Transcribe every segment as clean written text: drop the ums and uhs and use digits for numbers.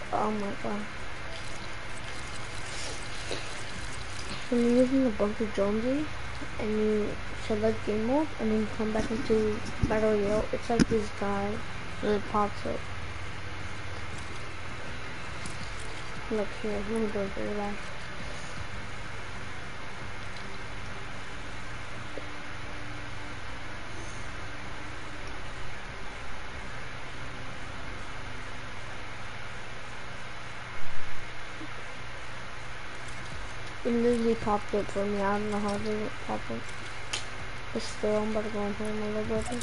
Oh my god. When you're using the Bunker Jonesy and you select game mode and then you come back into Battle Royale, it's like this guy that pops up. Look here, let me do it for you guys. It literally popped up for me. I don't know how it pop up. But still, I'm about to go and play my little brother.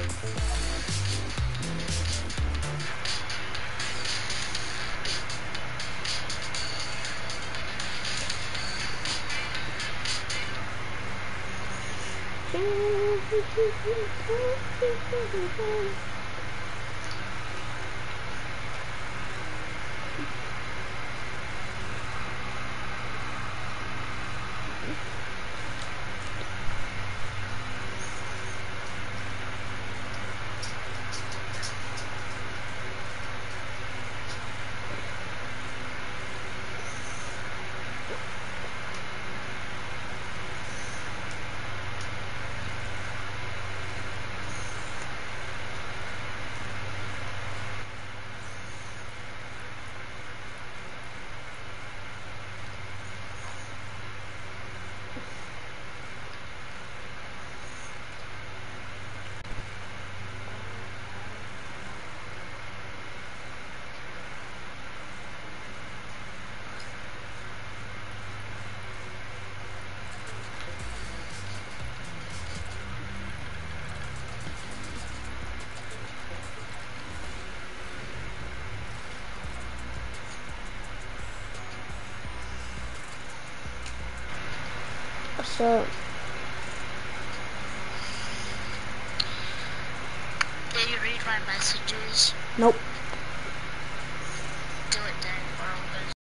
So, did you read my messages? nope. Do it then, or I'm gonna...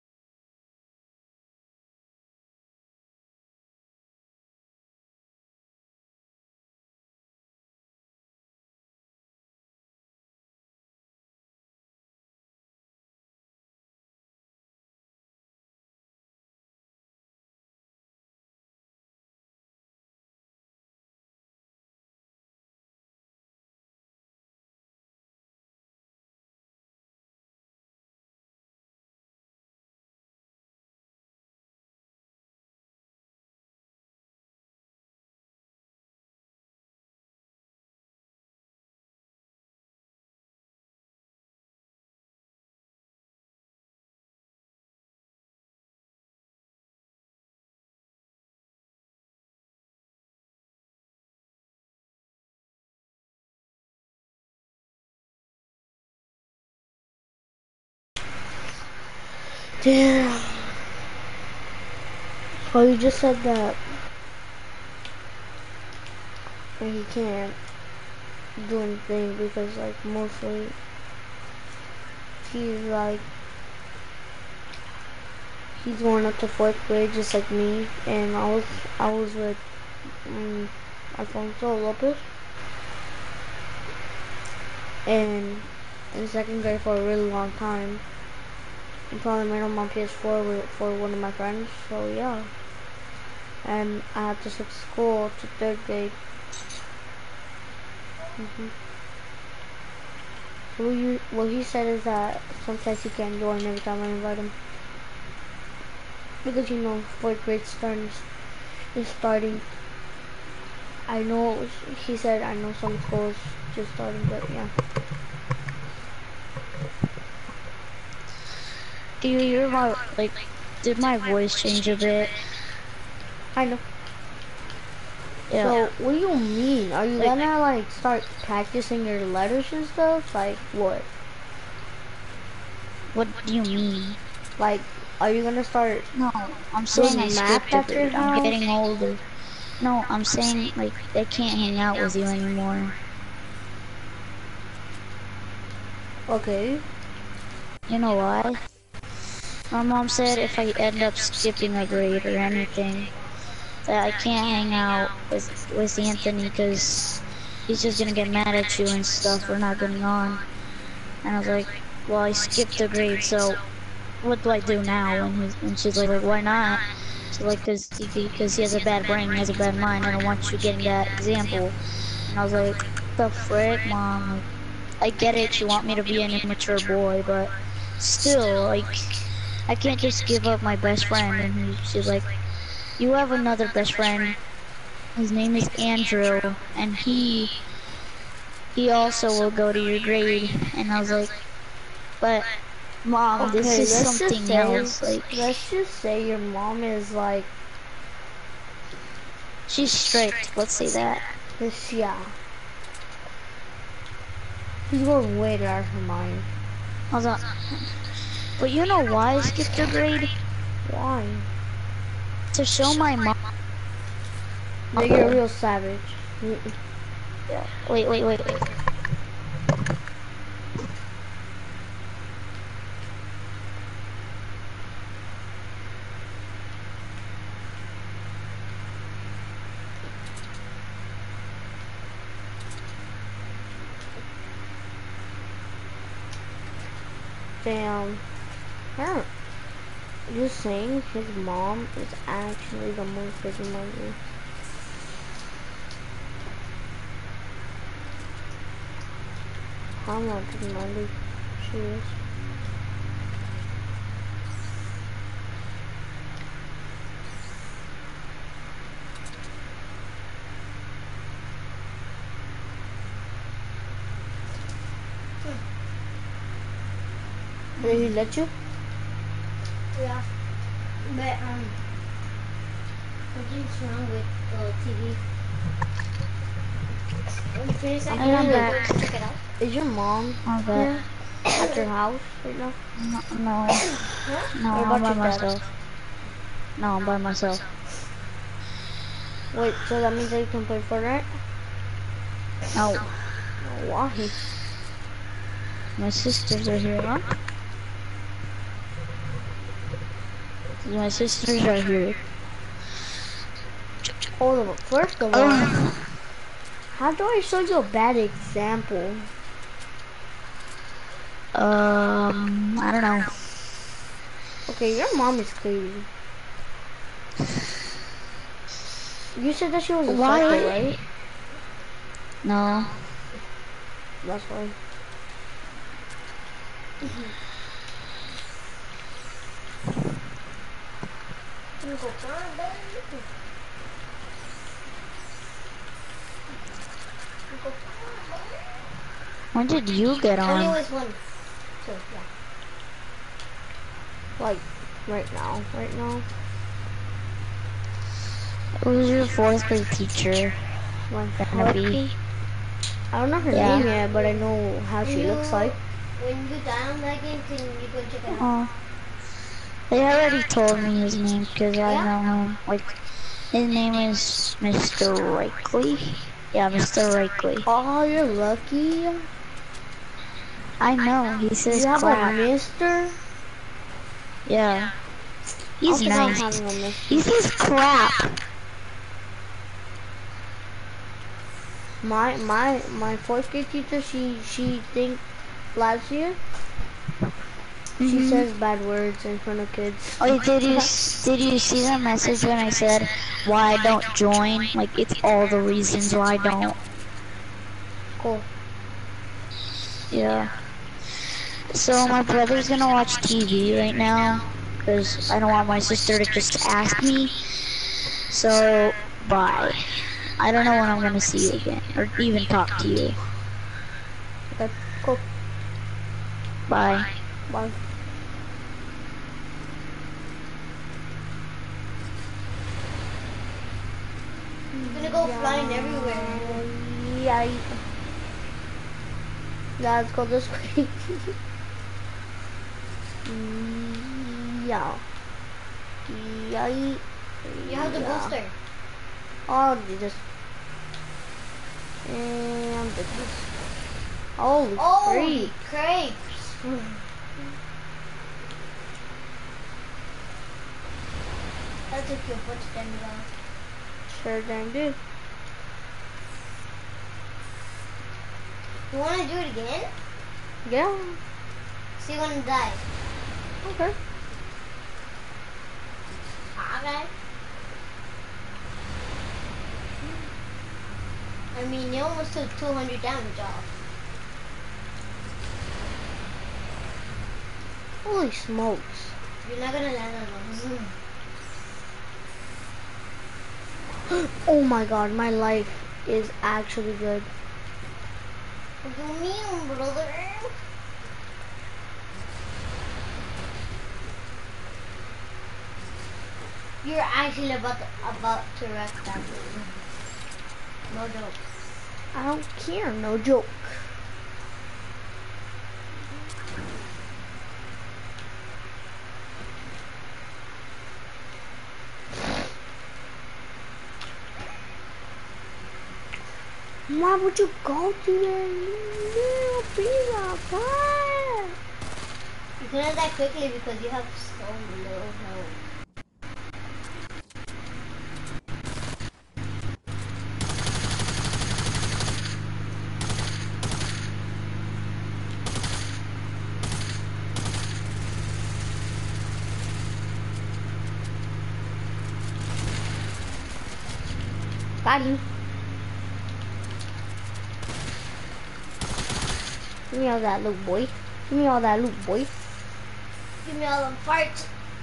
Damn. Well, you just said that he can't do anything because, like, mostly he's like, he's going up to 4th grade just like me, and I was with Alfonso Lopez, and in 2nd grade for a really long time. I probably made him on PS4 for one of my friends, so yeah. And I had to switch school to 3rd grade. What he said is that sometimes he can't join every time I invite him. Because, you know, 4th grade is starting. I know, he said, I know some schools just starting, but yeah. Do you hear my, like, did my voice change a bit? I know. Yeah. So, what do you mean? Are you Like, gonna, like, start practicing your letters and stuff? Like, what? what do you mean? Like, are you gonna start No, I'm saying I doing math skipped a at your grade. I'm house? getting older. No, I'm saying, like, I can't hang out with you anymore. Okay. You know why? My mom said if I end up skipping a grade or anything, that I can't hang out with Anthony because he's just gonna get mad at you and stuff for not getting on. And I was like, well, I skipped a grade, so what do I do now? And she's like, why not? She's like, because he has a bad brain, he has a bad mind. I don't want you getting that example. And I was like, the frick, mom? Like, I get it. You want me to be an immature boy, but still, like, I can't just give up my best friend. And she's like, you have another best friend. His name is Andrew, and he also will go to your grade. And I was like, but mom, this Okay, is something else. Like, let's just say your mom is like she's strict. Let's say that. this. Yeah, she's going way out of her mind. Hold on. But you know why I skipped a grade? Why? To show my mom. That you're a real savage. Yeah. Wait. Damn. Huh. Just saying his mom is actually the most busy mother. How much money she is. Did he let you? Yeah, but something's wrong with the TV. And I'm back. Check it out. Is your mom I'm here back. at your house right now? No, What I'm about by your dad? myself. No, I'm by myself. Wait, so that means that you can play Fortnite? No, Why? my sisters are here, huh? My sisters are here. Hold on, first of all, how do I show you a bad example? I don't know. Okay, your mom is crazy. You said that she was a Why? psycho, right? No. That's why. When did you get Only on? was one. So yeah. Like, right now. Who's your fourth grade teacher My gonna be? I don't know her Yeah. name yet, but I know how she looks like. When you down that game, can you go check it out? Oh. They already told me his name because I know him. Like, his name is Mr. Rakely. Yeah, Mr. Rakely. Oh, you're lucky. I know, he says You have crap. a mister? Yeah. He's Okay, I'm nice. having a mister. He says crap. My fourth grade teacher, she think last year she says bad words in front of kids. Oh, did you see the message when I said why I don't join? Like, it's all the reasons why I don't. Cool. Yeah. So my brother's gonna watch TV right now because I don't want my sister to just ask me. So bye. I don't know when I'm gonna see you again or even talk to you. Okay, cool. Bye. Bye. It's gonna go flying everywhere. Yeah. Yeah, let's go this way. Yeah. Yeah. You have the booster. Oh, Jesus. And this. Holy Holy freak. crepes. That took your foot to stand it off. Sure dang do. You wanna do it again? Yeah. See when it dies. Okay. Okay. I mean, you almost took 200 damage off. Holy smokes. You're not gonna land on those. Oh my god, my life is actually good. What do you mean, brother? You're actually about to wreck that thing. No joke. I don't care, no joke. Why would you go to that little pizza pie? You couldn't die quickly because you have so little health. Got you. Give me all that loot, boy. Give me all that loot, boy. Give me all them farts.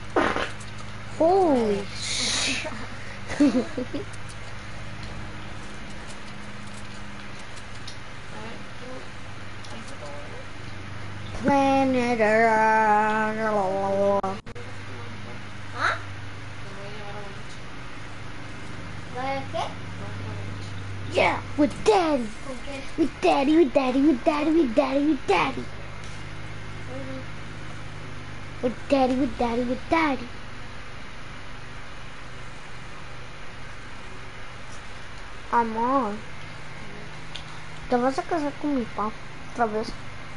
Holy shit. Planet Earth. Huh? Okay. Yeah, with daddy. Okay. With daddy, with daddy, with daddy, with daddy, with daddy. With daddy, with daddy, with daddy. I'm on. Te vas a casar con mi papá otra vez.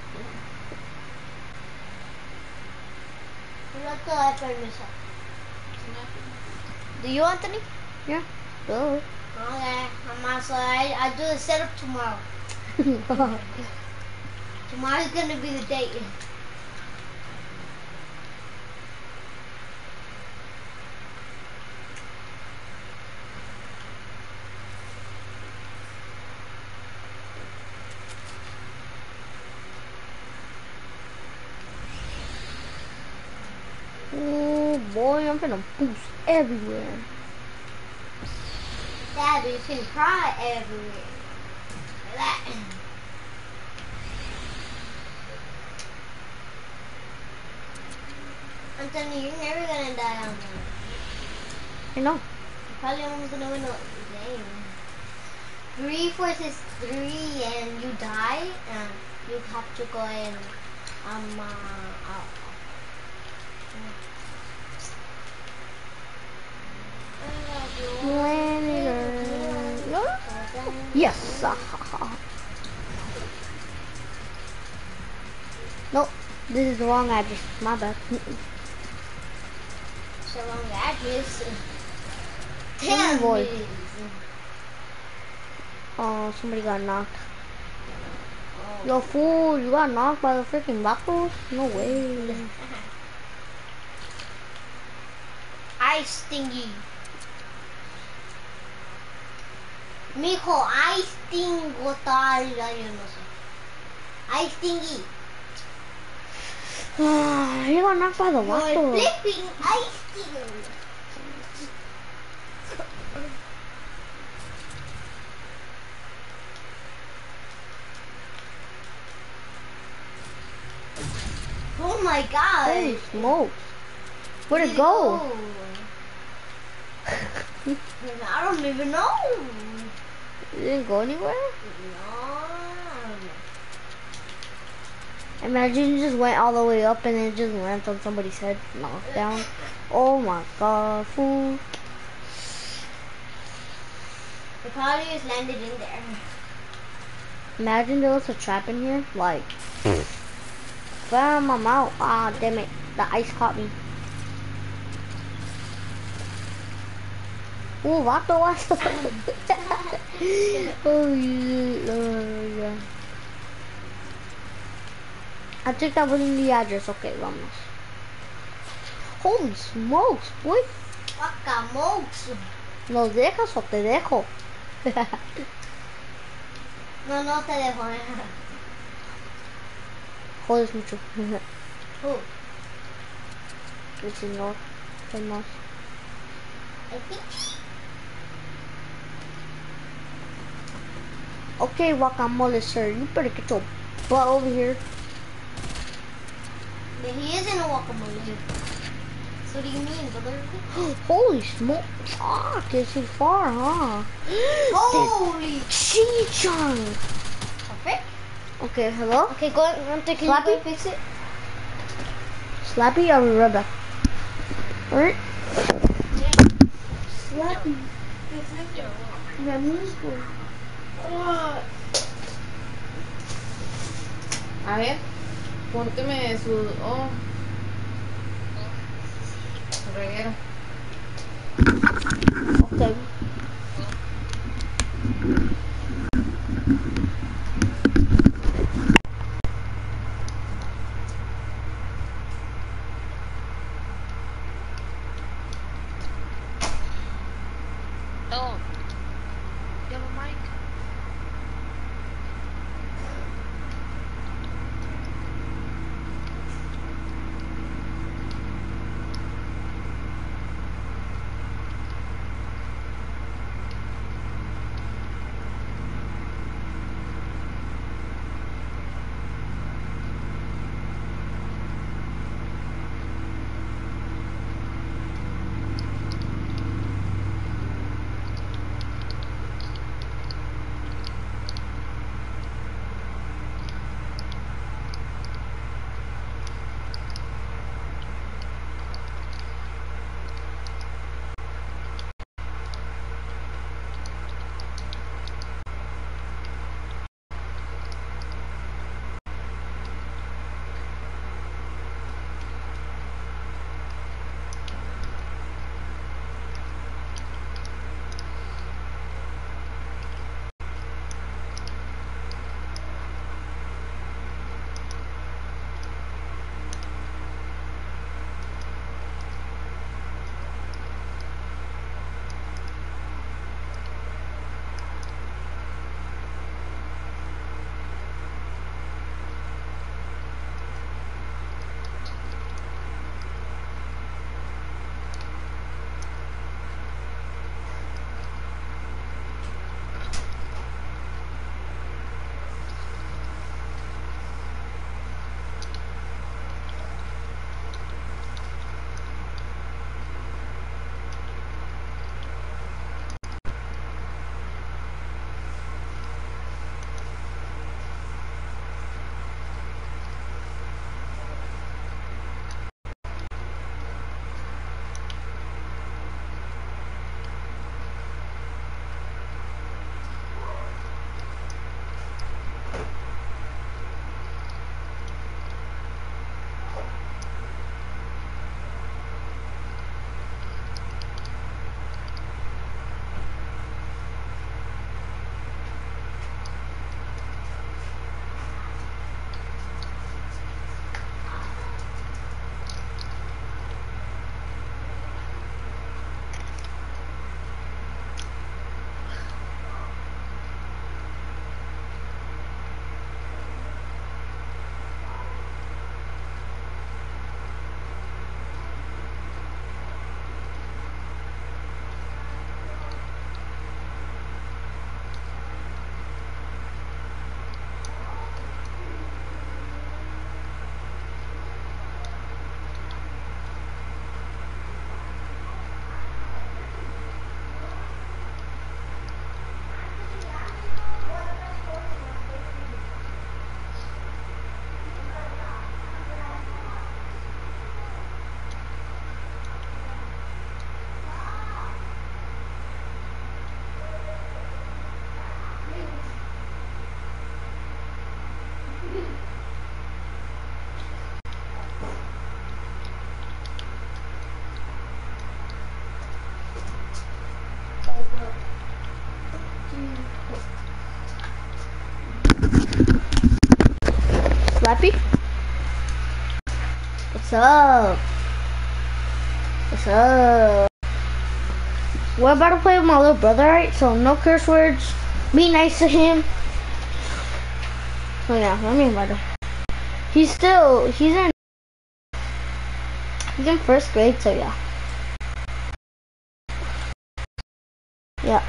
No te doy permiso. Do you, Anthony? Yeah. Duh. Okay. I'll do the setup tomorrow. Tomorrow's gonna be the date. Oh boy, I'm gonna boost everywhere. Dad, you can cry everywhere. Like that. Anthony, you're never gonna die on that. I know. You're probably almost gonna win the game. 3 versus 3 and you die, and you have to go and Planet Earth. No? Yes. Nope. This is the wrong address. My bad. So long address. Damn, Damn boy. boy. Oh, somebody got knocked. Yo, fool, you got knocked by the freaking vatos? No way. Ice thingy. Mijo, ice tingo tal, yo no sé. Ice thingy. You got knocked by the You're vatos. flipping ice tingy. Oh my god. Holy smokes. Where'd it go? I don't even know. It didn't go anywhere? No. Imagine you just went all the way up and then just landed on somebody's head, knocked down. Oh my god, fool. It probably just landed in there. Imagine there was a trap in here, like, bam, I'm out. Ah, damn it, the ice caught me. Oh, vato, vato. Oh, yeah. I think that was in the address. Okay, vamos. Holy smokes, boy. Guacamole. ¿Nos dejas o te dejo? No, no te dejo. Jodes mucho. Who? El señor. ¿Qué más? I think. Okay, guacamole, sir. You better get your butt over here. But he isn't a guacamole. So what do you mean, brother? Holy smoke. Fuck, is he far, huh? Holy Chichan. frick. Okay, hello? Okay, go. I'm thinking Slappy? you go fix it. Slappy, I'll be right back. Alright? Slappy. Ya mismo. A ver, pónteme su... Oh. Su reguero. Okay. Oh, you have a mic? What's up? What's up? We're about to play with my little brother, right? So no curse words. Be nice to him. So yeah, let me invite him. He's in first grade, so yeah. Yeah.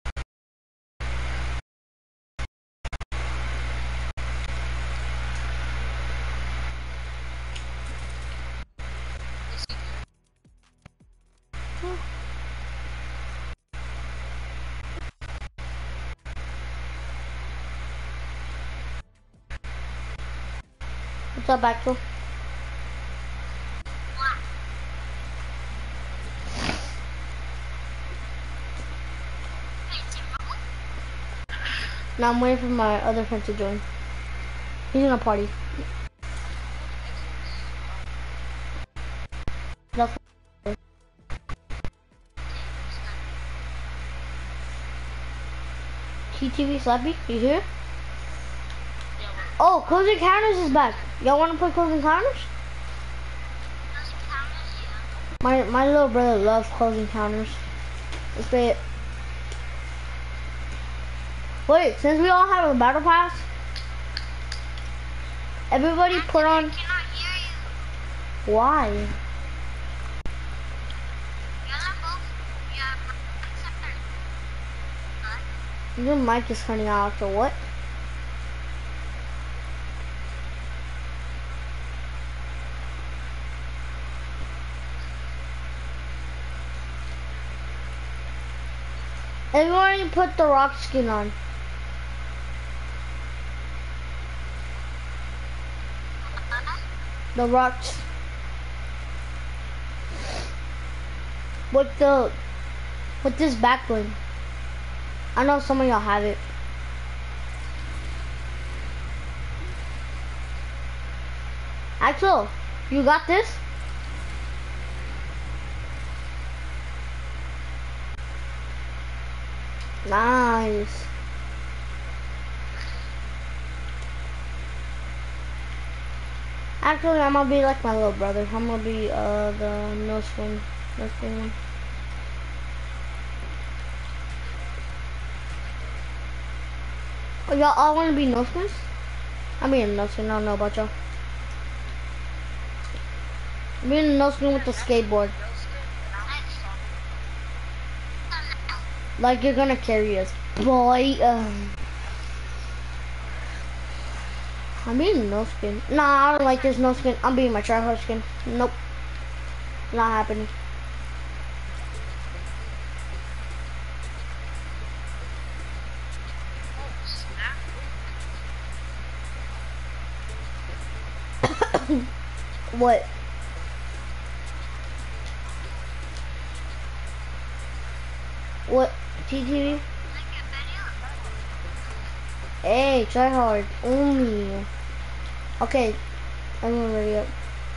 What's up, Axel? Now I'm waiting for my other friend to join. He's in a party. That's TTV Slappy, you here? Oh, Close Encounters is back. Y'all wanna play Close Encounters? My little brother loves Close Encounters. Let's play it. Wait, since we all have a battle pass, everybody put on. I cannot hear you. Why? Your mic is cutting out after what? Everyone put the rock skin on. The rocks. With this back bling. I know some of y'all have it. Axel, you got this? Nice. Actually, I'm gonna be like my little brother. I'm gonna be the no swing one. Oh, y'all all wanna be no swings? I mean no swing. I don't know about y'all. I'm being no swing with the skateboard. Like you're gonna carry us, boy. I'm being no skin. Nah, I don't like this no skin. I'm being my tryhard skin. Nope. Not happening. What? What? TTV? Hey, try hard. Only. Okay. I'm ready up.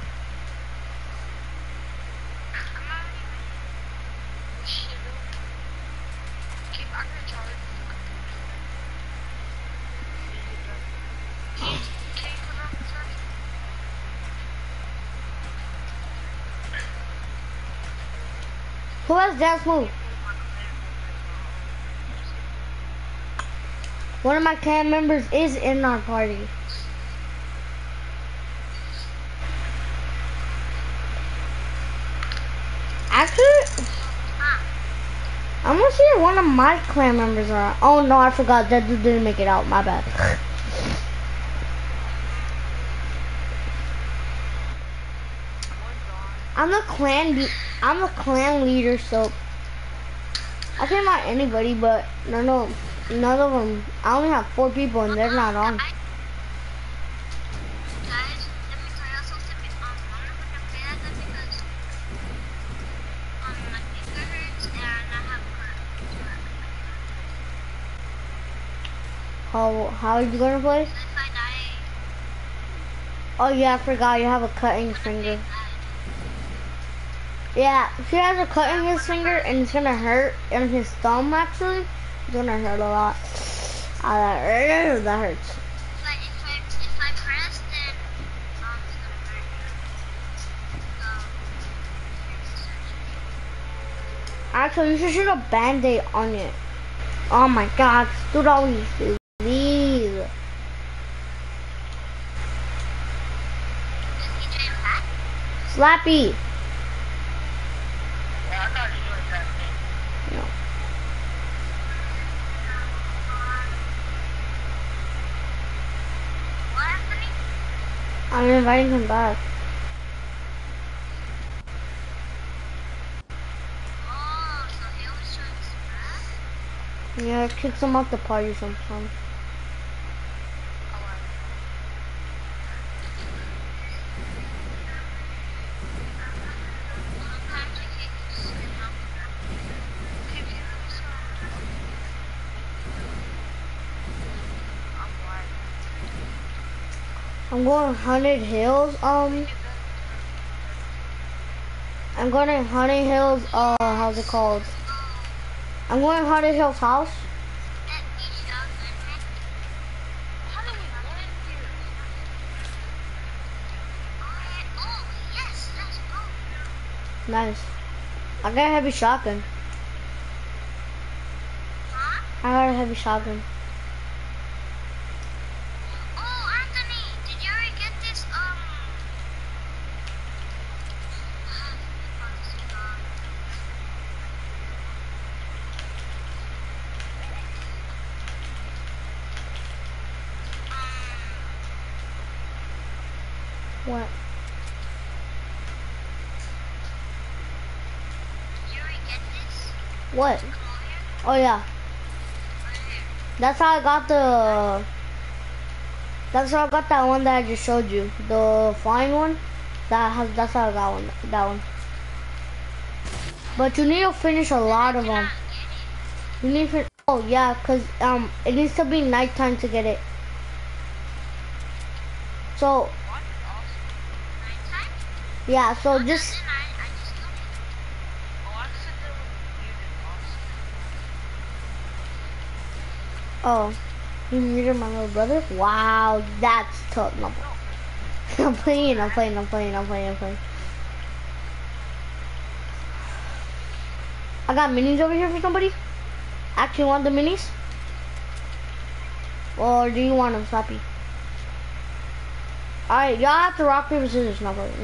Who has dance move? One of my clan members is in our party. Actually, I'm gonna see if one of my clan members are. Oh no, I forgot. That dude didn't make it out. My bad. I'm the clan leader, so I can invite anybody, but none of them. I only have 4 people, and they're not on. How are you gonna play? Oh yeah, I forgot you have a cut in your finger. Yeah, he has a cut in his finger and it's gonna hurt in his thumb actually. It's gonna hurt a lot. That hurts. But if I press, then it's gonna hurt. Actually, you should shoot a band-aid on it. Oh my god, dude always leave. Slappy. Yeah, I thought you were that thing. No. What happening? I'm inviting him back. Oh, so he was trying to spread? Yeah, kick him out the party sometime. I'm going Haunted Hills. I'm going to Haunted Hills. How's it called? I'm going to Haunted Hills house. How do we get in here? Oh, yes, let's go. Nice. I got a heavy shotgun. Huh? I got a heavy shotgun. Oh, Anthony, did you ever get this, What? did you ever get this? What? Come over here. Oh yeah. Right here. That's how I got the. That's how I got that one that I just showed you. The flying one. That's how I got one. That one. But you need to finish a lot of them. You need to. Oh yeah, cause it needs to be nighttime to get it. So What? Awesome. Nighttime? yeah, so just. Then I just got it. Oh, I said that was muted. Awesome. Oh, you muted my little brother? Wow, that's tough. No. I'm playing. I got minis over here for somebody. Actually, want the minis? Or do you want them, Slappy? Alright, y'all have to rock, paper, scissors. No, but,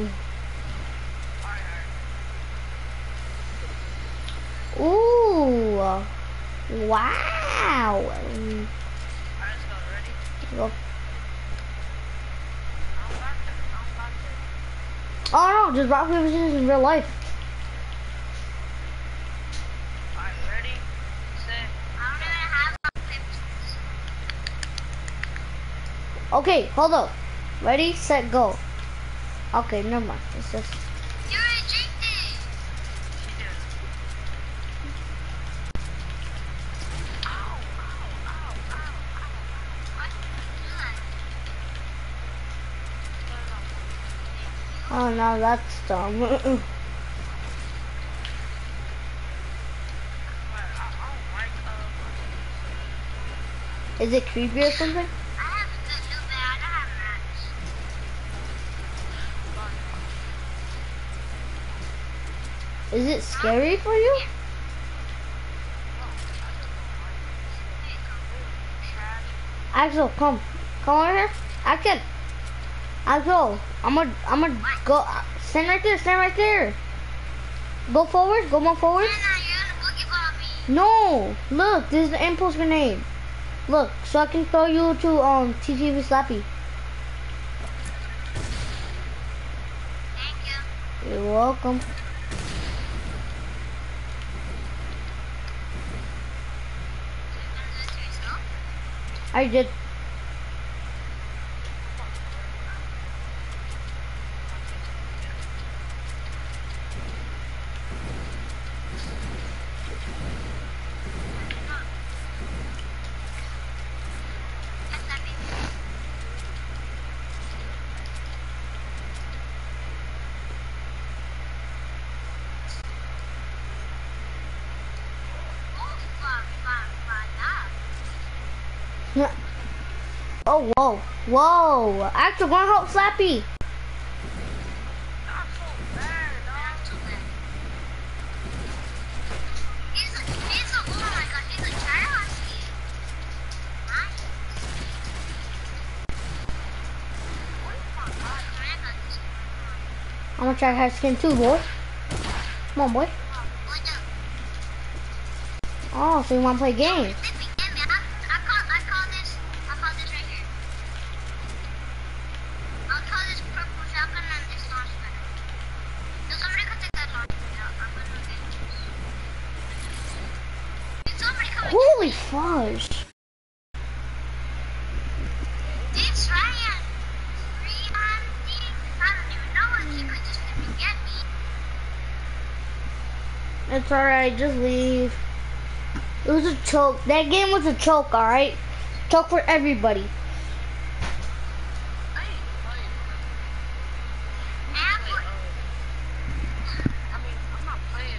Ooh. Wow. Alright, let's go. Ready? Go. I'm back there. Oh no, just rock, paper, scissors in real life. Alright, ready? Set. I don't even have a clips. Okay, hold up. Ready, set, go. Okay, never mind. It's just. You're ejected. She did. Ow, ow, ow, ow, ow. What? Do that. Oh no, that's dumb. I don't like, Is it creepy or something? I have the new bed. I don't have match. Is it scary for you? Axel, come over here. Axel, I'm gonna go. Stand right there. Go forward. Go more forward. Anna, you're gonna boogie bomb me. No, look, this is the impulse grenade. Look, so I can throw you to TTV Slappy. Thank you. You're welcome. So you're gonna do it to yourself? I did. Yes, I did. Oh, fuck. Oh, whoa. Axel, gonna help Slappy. not so bad, Not dog. too bad. I'm gonna try high skin too, boy. Come on, boy. Oh, so you wanna play games? I call this right here. I'll call this purple shotgun and this launch pad. No, somebody could take that launch pad out. I'm gonna get it. Did somebody come Holy fudge. It's Ryan. Ryan, I don't even know if he could just come and get me. It's alright, just leave. It was a choke. That game was a choke, alright? Choke for everybody. I ain't playing. Apple. I mean, I'm not playing.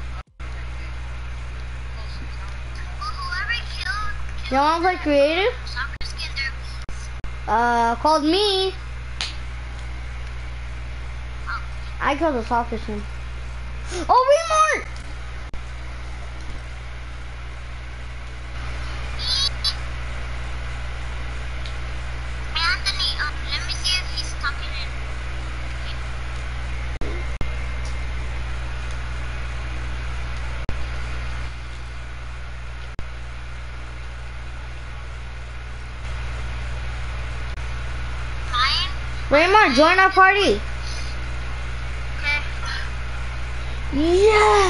Well, whoever killed You wanna play creative? soccer skin there. Called me. I killed the soccer team. Oh, Remart! Anthony, let me see if he's talking in. Ryan? Remart, join our party. Okay. Yes!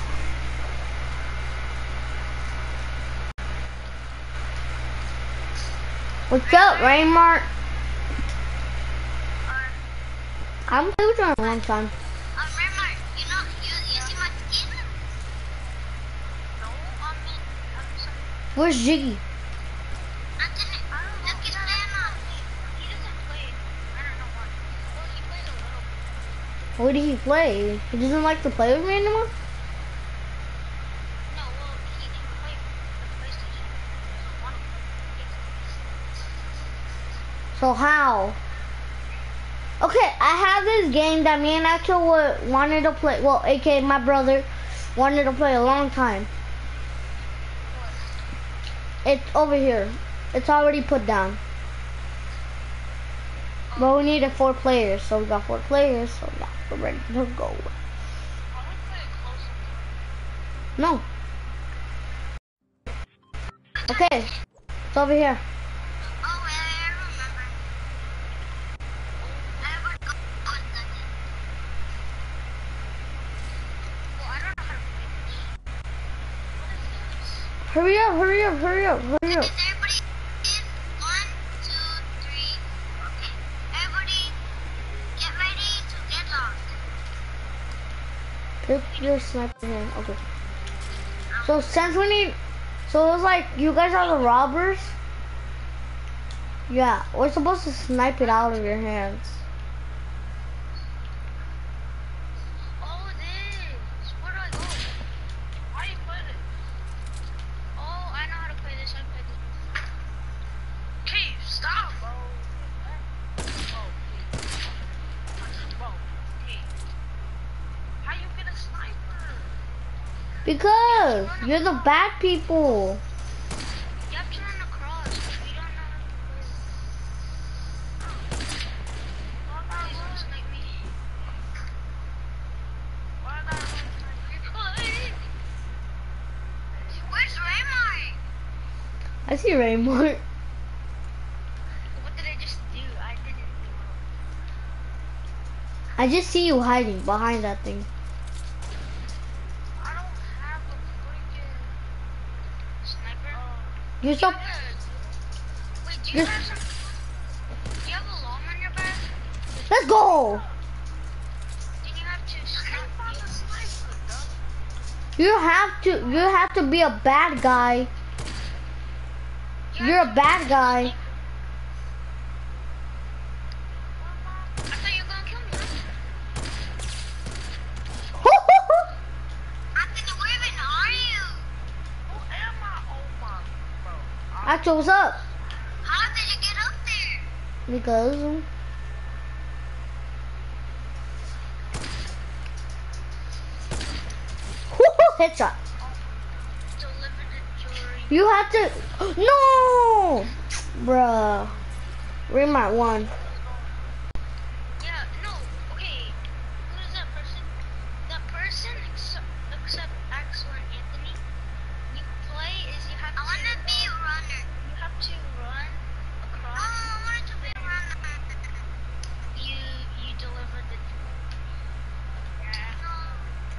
What's up, Raymart? I'm playing with you in a long time. Remember, you see my skin? No, I mean, I'm sorry. Where's Jiggy? Anthony, look his banner. He doesn't play. I don't know why. Well, he plays a little bit. Where did he play? He doesn't like to play with me anymore? No, well, he didn't play the PlayStation. He doesn't want to play. So how? Okay, I have this game that me and Axel wanted to play. Well, aka my brother wanted to play a long time. It's over here. It's already put down. But we needed 4 players, so we got 4 players. So yeah, we're ready to go. I would play it closer. No. Okay, it's over here. Oh, I remember. I would go on the Well, I don't know how to play this. What is this? Hurry up, hurry up, hurry up, hurry up. Is everybody in? 1, 2, 3. Okay. Everybody get ready to get lost. Pick your sniper here. Okay. So since we need, so it was like you guys are the robbers. Yeah, we're supposed to snipe it out of your hands. Oh, this. Where do I go? Why do you play this? Oh, I know how to play this. I played this. Okay, stop, bro. Oh, okay. Bro, okay. How you get a sniper? Because you're the bad people. You have to run across. We don't know how to play. Please don't snipe me. Why not snipe me? Where's Raymond? I see Raymond. What did I just do? I didn't do. I just see you hiding behind that thing. I don't have a freaking sniper. You're so. Wait, do you Yes. have some? Do you have a long on your back? Let's go. Then you have to snipe the sniper, dog. You have to be a bad guy. You're a bad guy. I thought you were gonna kill me. Anthony, where even are you? Who am I? Oh my, bro. Axel, what's up? How did you get up there? Because headshot. Deliver the jewelry. You have to. No, bruh. Remart one. Yeah, no. Okay. Who's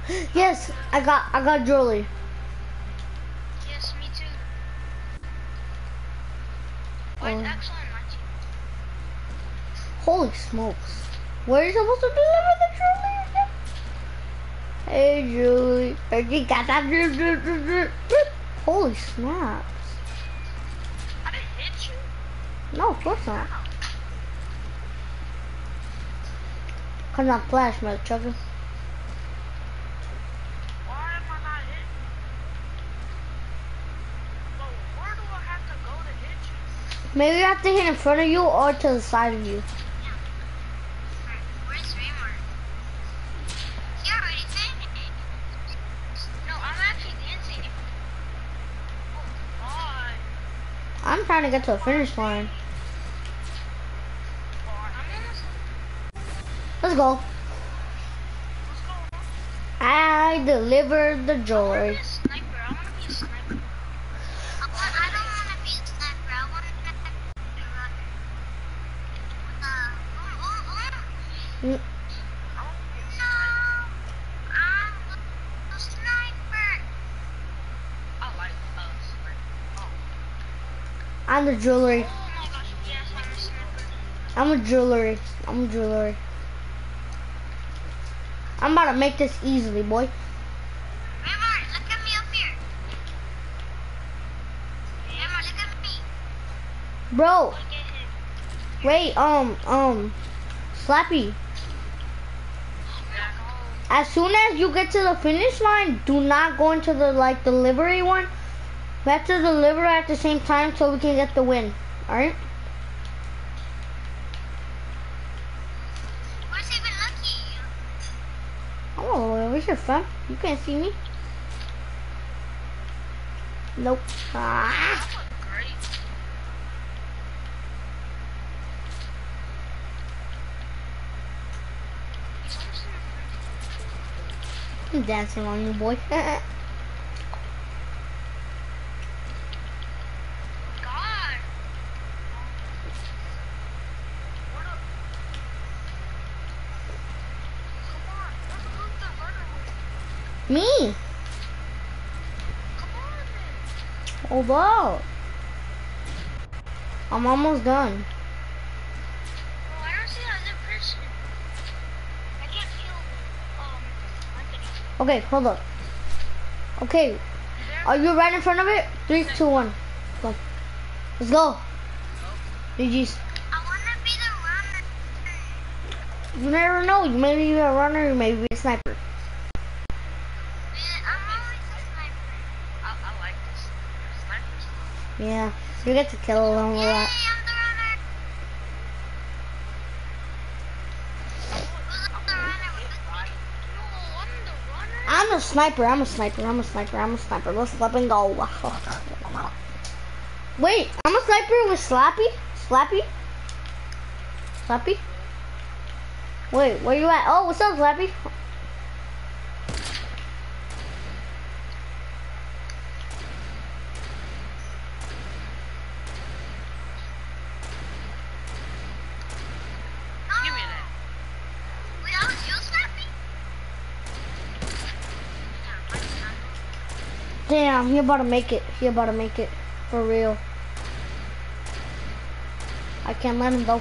Yes, I got jewelry. Yes, me too. Oh. Mine's actually on my team. Holy smokes. Where are you supposed to deliver the jewelry again? Hey Julie. You got that. Holy snaps. I didn't hit you. No, of course not. Cause I'm flash, motherfucker. Why am I not hitting you? Bro, where do I have to go to hit you? Maybe you have to hit in front of you or to the side of you. Where's Raymond? He already finished. No, I'm actually dancing. Oh, God. I'm trying to get to the finish line. I'm almost. Let's go. What's going on? I delivered the I want to jewelry. be a sniper. I want to be a sniper. I don't want to be a sniper. I want to be a runner. Mm, No, I'm a sniper. I like sniper. Oh. I'm the jewelry. Oh my gosh, yes, I'm a sniper. I'm a jewelry. I'm a jewelry. I'm about to make this easily, boy. Raymond, look at me up here. Raymond, look at me. Bro, Look at him. wait, Slappy. As soon as you get to the finish line, do not go into the delivery one. We have to deliver at the same time so we can get the win. Alright? Where's even Lucky? Oh, where's your phone? You can't see me. Nope. Ah. That was great. He's almost in the front. I'm dancing on you, boy. God. What up? Come on. Who's the runner with? Me. Come on, man. Hold up. I'm almost done. Oh, I don't see another person. I can't feel, Anthony. Okay, hold up. Okay, There. are you right in front of it? 3, 2, 1. Go. Let's go. GG's. I want to be the runner. You never know. You may be a runner, you may be a sniper. Man, I'm always a sniper. I like this. Snipers. Yeah, you get to kill along with Yay, that. I'm the runner. Who's the runner? No, I'm the runner. I'm a sniper. I'm a sniper. I'm a sniper. I'm a sniper. Let's flip and go. Wait, I'm a sniper with Slappy. Slappy. Slappy. Wait, where you at? Oh, what's up, Slappy? Give me that. Wait, that was you, Slappy? Damn, he about to make it. He about to make it. For real. I can't let him go.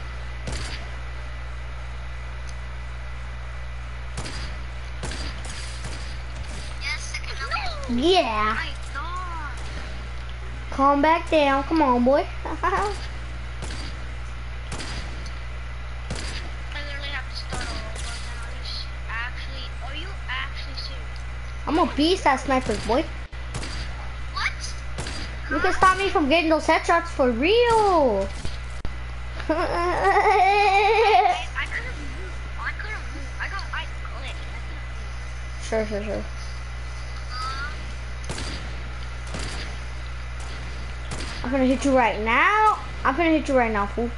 Yes, second number. Yeah. My God. Calm back down. Come on, boy. I literally have to start all over again. Are you actually serious? I'm a beast at snipers, boy. What? You can stop me from getting those headshots for real. I couldn't move. I clicked. Sure, sure, sure. I'm gonna hit you right now. I'm gonna hit you right now, fool.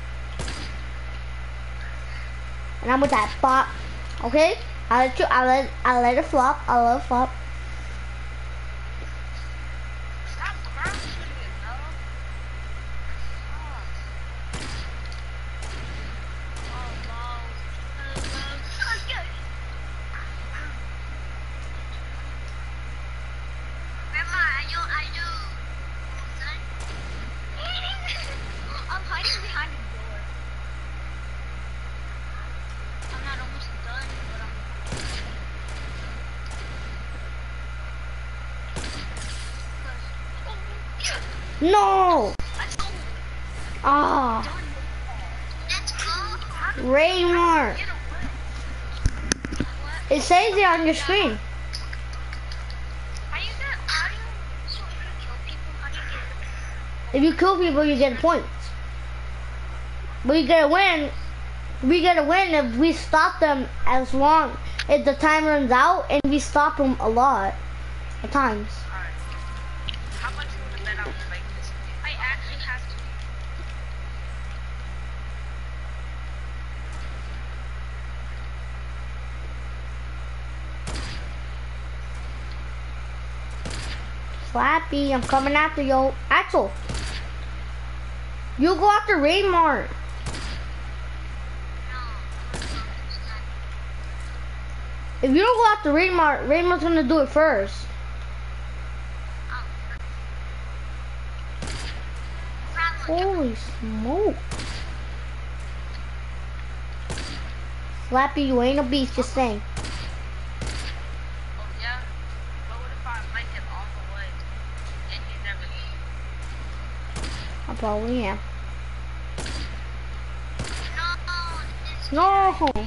And I'm with that flop. Okay? I'll let you. I'll let it flop. I'll let it flop. Stop crouching, no. Oh, balls. No! Let's go. Ah, Let's go. Raymart. Get away. What? It says it on your screen. How do you get? How do you? So if you kill people, how do you get? If you kill people, you get points. But you get a win. We get a win if we stop them as long if the time runs out, and we stop them a lot of times. Alright. How much would have been out to make this? I actually have to. Slappy, I'm coming after you. Axel, you go after Raymart. If you don't go after Raymart, Raymart's gonna do it first. Holy smoke. Slappy, you ain't a beast, just saying. Oh yeah? But what if I make it all the way and you never eat? I probably am. No, No.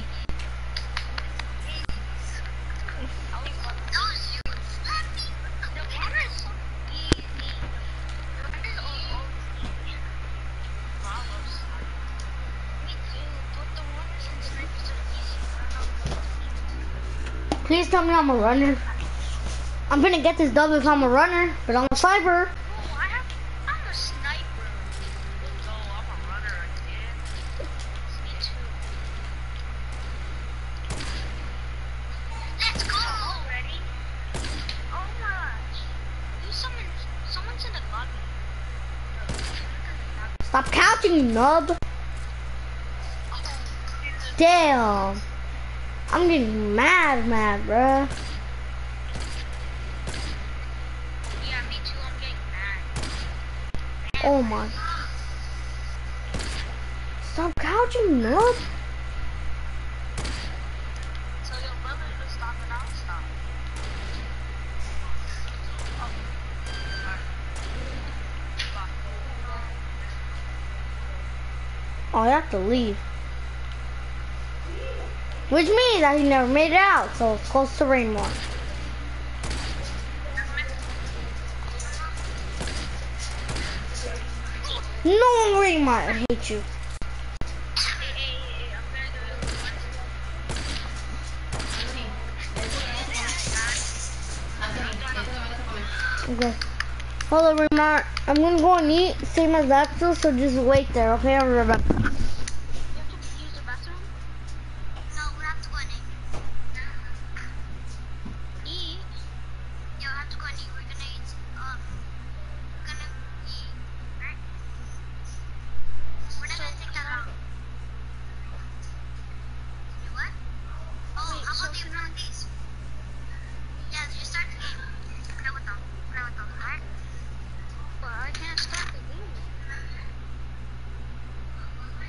Please tell me I'm a runner. I'm gonna get this dub if I'm a runner, but I'm a cyber. I'm a sniper. No, I'm a runner again. Me too. Let's go already. Oh my gosh. Someone's in the lobby. Stop counting, you nub. Damn. I'm getting mad, bruh. Yeah, me too. I'm getting mad. Oh my. Stop couching, nub. So you're willing to stop and I'll stop. Oh, I have to leave. Which means that he never made it out, so it's close to Raymart. No, Raymart, I hate you. Okay. Hold on, Raymart. I'm gonna go and eat, same as Axel, so just wait there, okay? I'll be right back. You have to use the bathroom? No, we have to go and eat. Eat? Yeah, we have to go and eat. We're gonna eat, right? We're not gonna take that out. You what? Oh, wait, how about the apprentice? Yeah, just start the game. Alright? Well, I can't start the game.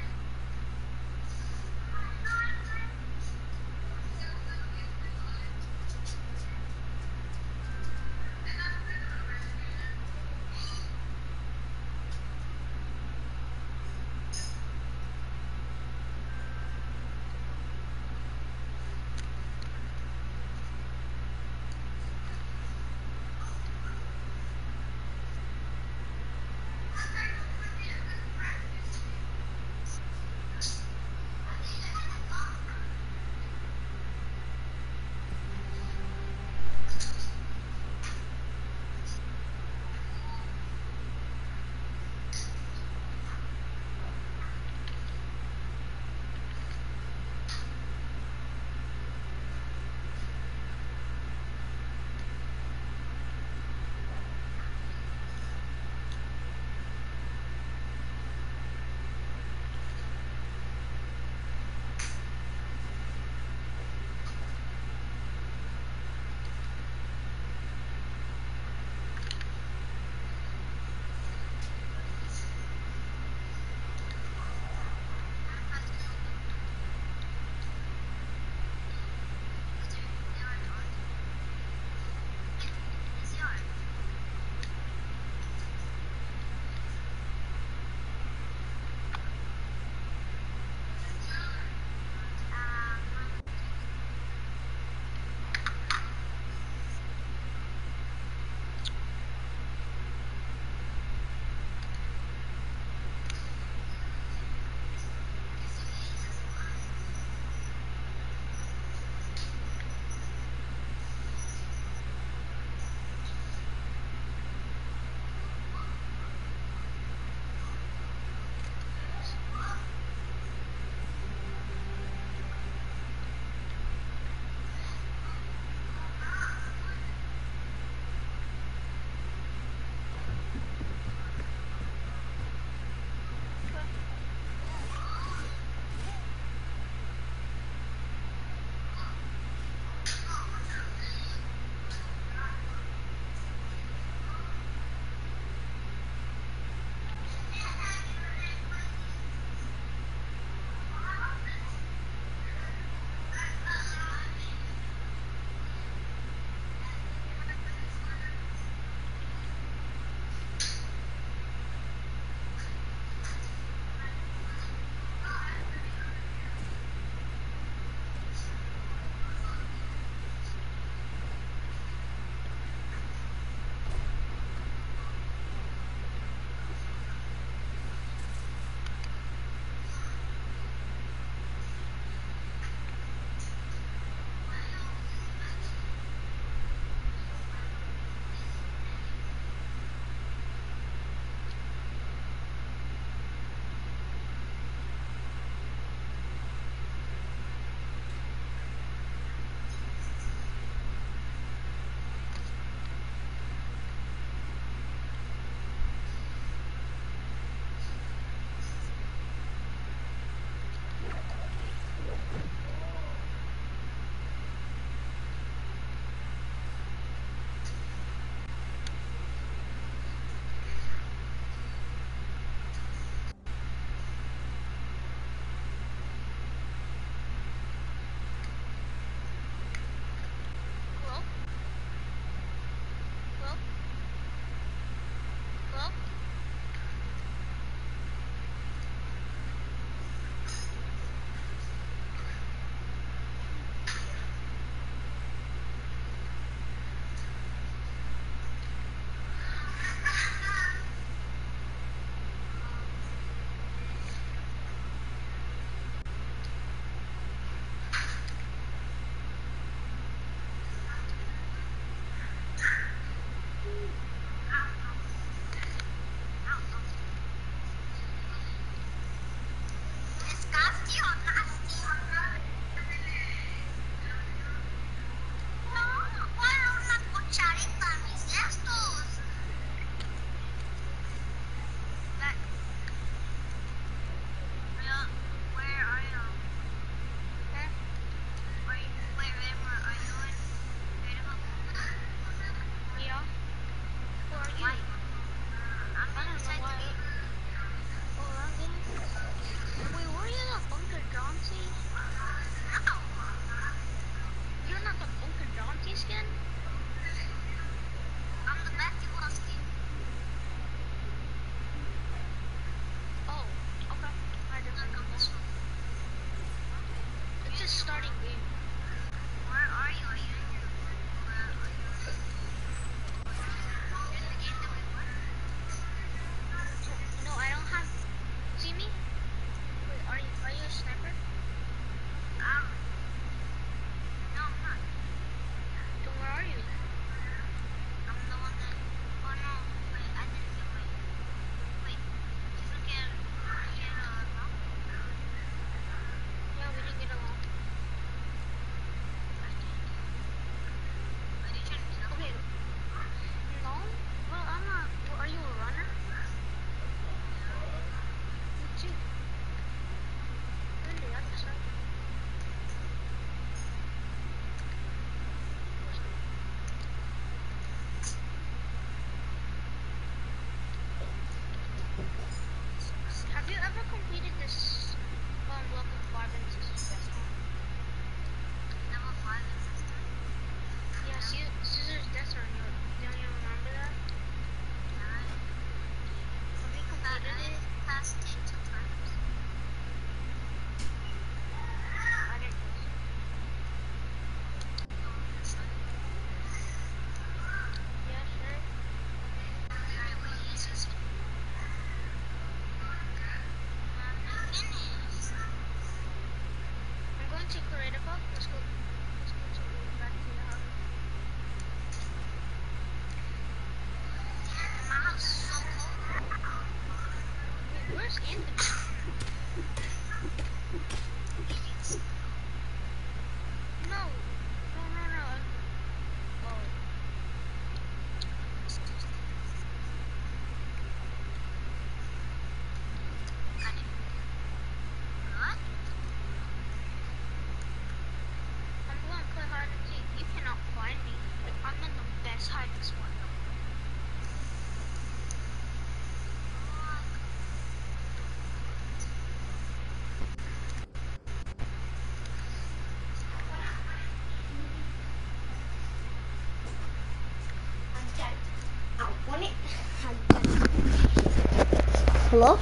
Hello?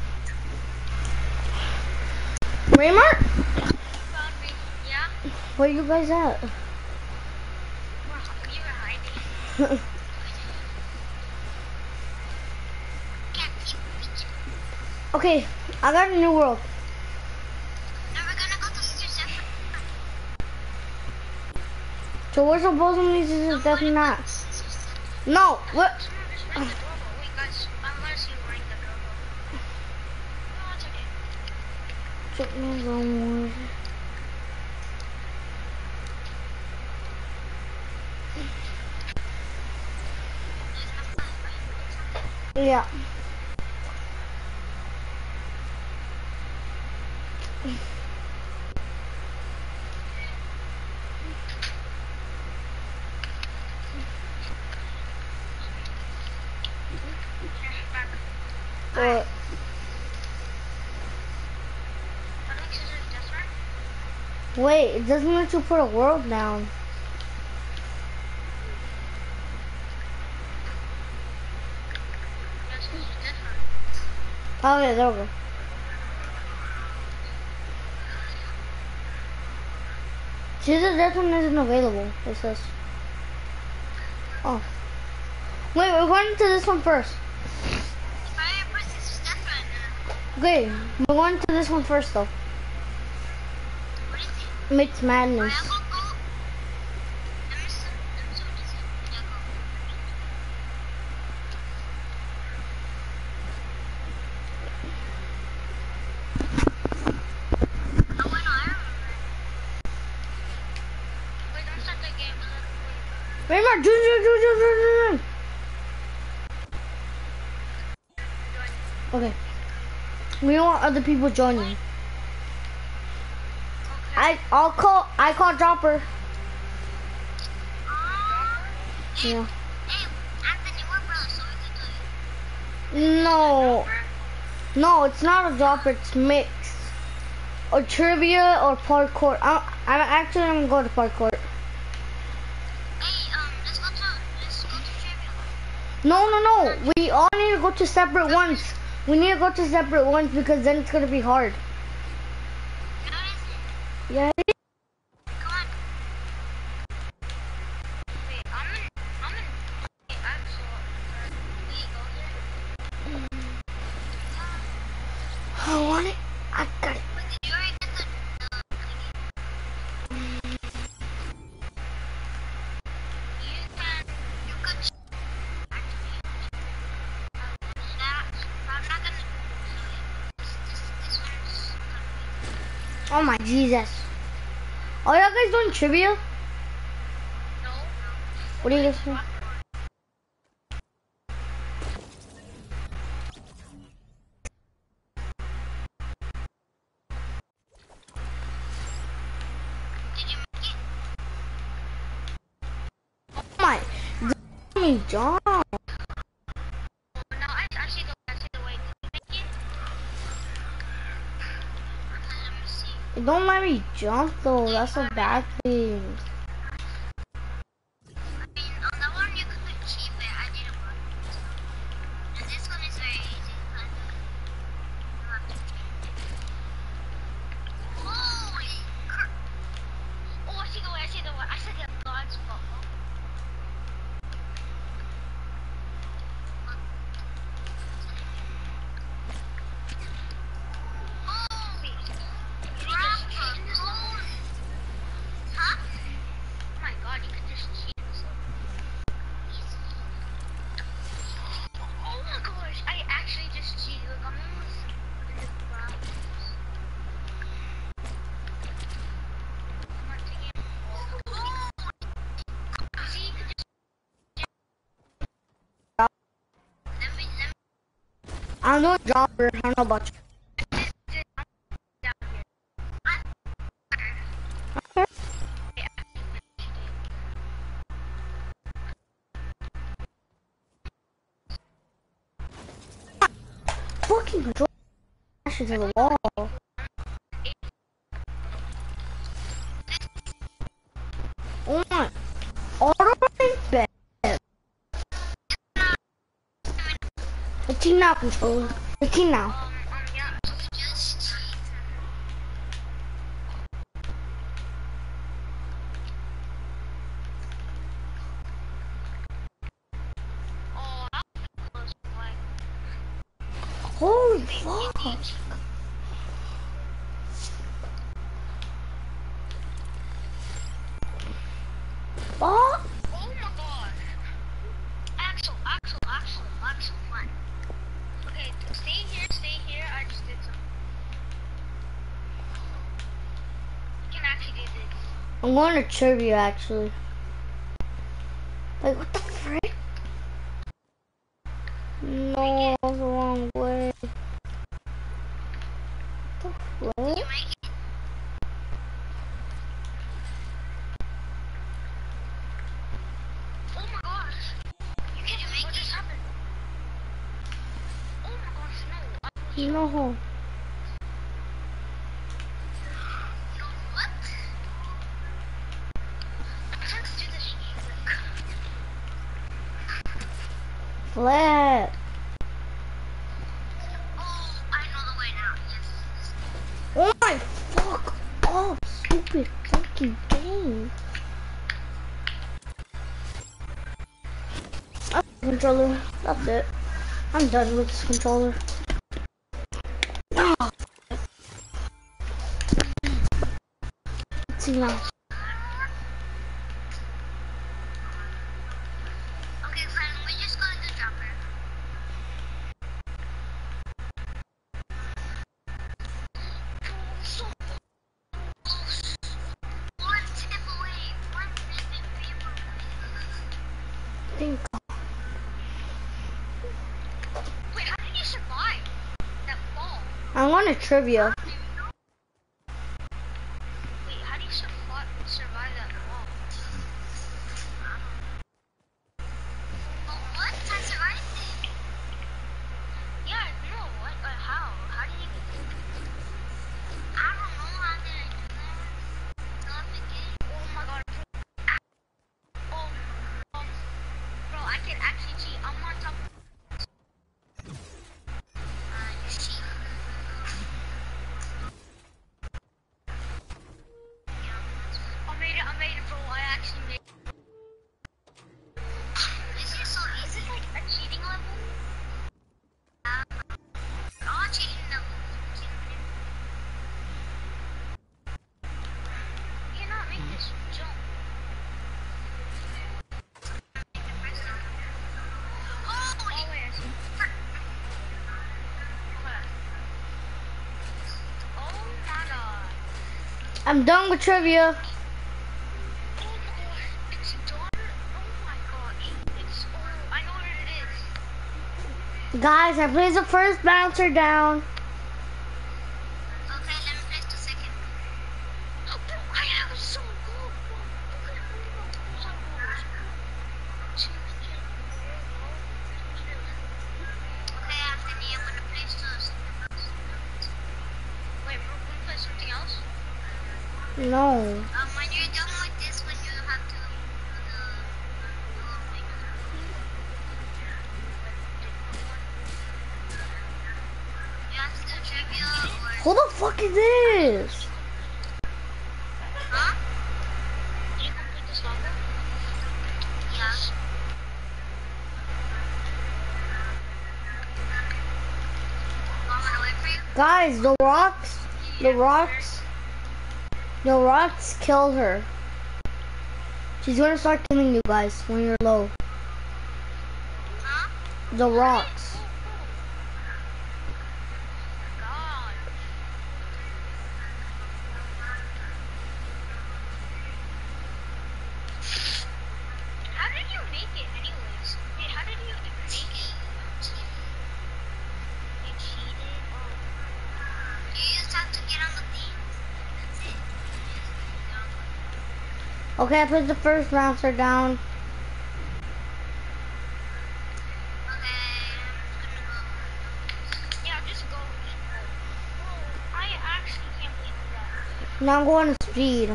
Raymart? Found me. Yeah? Where you guys at? We were hiding. Okay, I got a new world. Now we're gonna go to Sister Zephyr. So we're supposedly to definitely not. No, what? Just ring the doorbell. Wait, guys, unless you ring the doorbell. No, it's okay. Chickens on wood. Yeah. Back. What? I think Sister Zephyr. Wait, it doesn't let you put a world down. Yes, Sister Zephyr. Okay, there we go. See, this one isn't available. It says. Oh. Wait, we're going to this one first. If I put Sister Zephyr, Okay, we're going to this one first though. what is it? Mixed Madness. I'll go. Let me see. Let me see what this is. Yeah, go. Oh, wait, no, I remember. Wait, don't start the game. Wait. Raymart, join. Okay. We don't want other people joining. Okay. I call Dropper. Yeah. Hey, Anthony, we're brothers, so we can do it. No. No, it's not a Dropper, it's mixed. Or trivia or parkour. I'm actually gonna go to parkour. Hey, let's go to trivia. No. We all need to go to separate ones. We need to go to separate ones because then it's gonna be hard. No, it isn't. Yeah. Come on. Wait, I'm in actual, we go there. I want it. I got it. Wait, did you already get the you could I'm not gonna do it. This one's Oh my Jesus. Are y'all guys doing trivia? no. What are you guys doing? Did you make it? Oh my. John. No, I see the way. Did you make it? Okay, let me see. Don't let me jump though. That's a bad thing. I mean, on that one you could keep it. I didn't want it. And this one is very easy. You have to holy crap. Oh, I see the way. I see the God's fault. Holy crap. Huh? Oh my god, you could just cheat so easy. Oh my gosh, I actually just cheated. Like, I'm almost in the ground. I'm not taking it. See, you could just let me I'm doing Dropper. I don't know about you. down here. Fucking control. Dash into the wall. Oh my. Auto bed. The team now controller. 15 now. Yeah. Oh, that was close. Like, Holy fuck. Fuck. oh my gosh. Axel, one. Okay, stay here. I just did something. You can actually do this. I'm going to trivia actually. Like, what the frick? No, that was the wrong way. What the You frick? make it. Oh my gosh. You can make what just happened? Oh my gosh, no. No. No, what? Let's do this. Flat. Oh, I know the way now. Yes. Oh my fuck off, stupid fucking game. Controller, that's it. I'm done with this controller. Ah. Let's see now. Okay, friend, we just go to the dropper. So close. One tip away. One minute paper. Think. Wait, how did you survive that fall? I want a trivia. Wait, how do you survive that fall? Oh, what? I survived it. Yeah, no, what? How? How did you get it? I don't know. How did I do that? Stop the game. Oh my god, bro. Oh, bro, I can actually cheat. I'm on top. You cheat. I made it, bro. I actually made it. Is this like a cheating level? All cheating level. You cannot make this jump. Oh, wait, I see. Okay. Oh my god. I'm done with trivia. Oh my god. It's done. Oh my gosh. It's, oh, I know what it is. Guys, I placed the first bouncer down. Okay, let me place the second. Oh, bro, I have so good, bro. Okay, so good. Okay, Anthony, I'm gonna place those. Wait, bro, can we play something else? No. When you're done with this one, you have to do the you have to do trivia or Who the fuck is this? huh? Did you complete this level? Yeah. I'm gonna wait for you. Guys, the rocks killed her. She's gonna start killing you guys when you're low. Huh? The rocks. God. How did you make it anyways? Wait, how did you make it? You cheated? Oh. You just have to get on the thing. That's it. Okay, I put the first bouncer down. Yeah, just go. Bro, I actually can't believe that. Now I'm going to speed.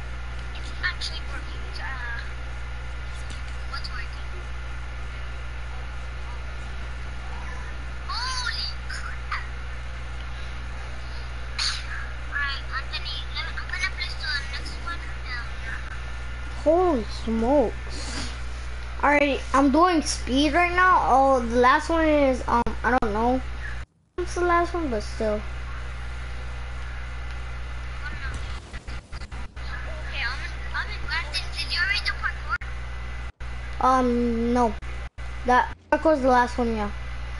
It's actually working. It's, what's working? Holy smokes. Alright, I'm doing speed right now. Oh, the last one is, I don't know. What's the last one, but still. Okay, I'm in Weston. Did you read the parkour? No. That was the last one, yeah.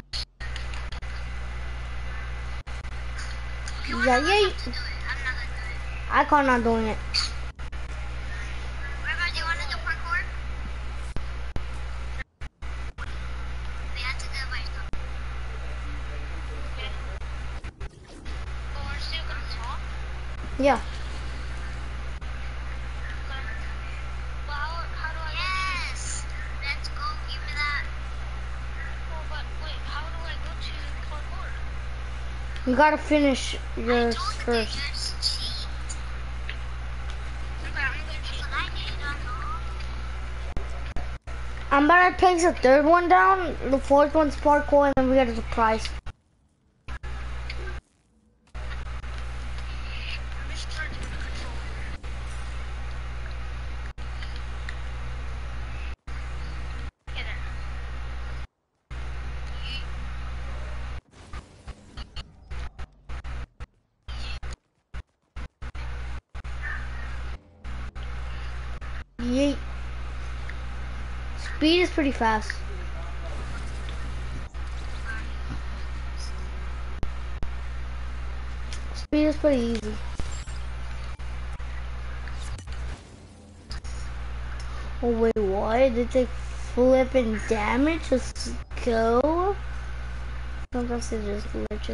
Yeah, yeah. Do it. I'm not gonna do it. I cannot doing it. Where about you want to do parkour? We have to do it by yourself. Okay. Oh, we're still gonna talk? Yeah. Okay. Well, how do I Yes! Let's go. Give me that. Oh, but wait, how do I go to parkour? You gotta finish yours I told you first. just cheat. Okay, I'm gonna cheat. That's what I did on the I'm about to place the third one down. The fourth one's parkour, and then we get a surprise. I'm just charging the controller. Get it. Yeet. Speed is pretty fast. Speed is pretty easy. Oh wait, what? Did they flip and damage? Let's go. Sometimes they just glitches.